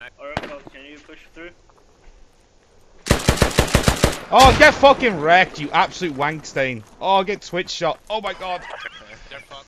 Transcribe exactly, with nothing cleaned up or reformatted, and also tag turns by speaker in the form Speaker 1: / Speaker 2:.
Speaker 1: Oracle, can you push through?
Speaker 2: Oh, get fucking wrecked, you absolute wankstain. Oh, get twitch shot. Oh my god.
Speaker 3: They're fucked.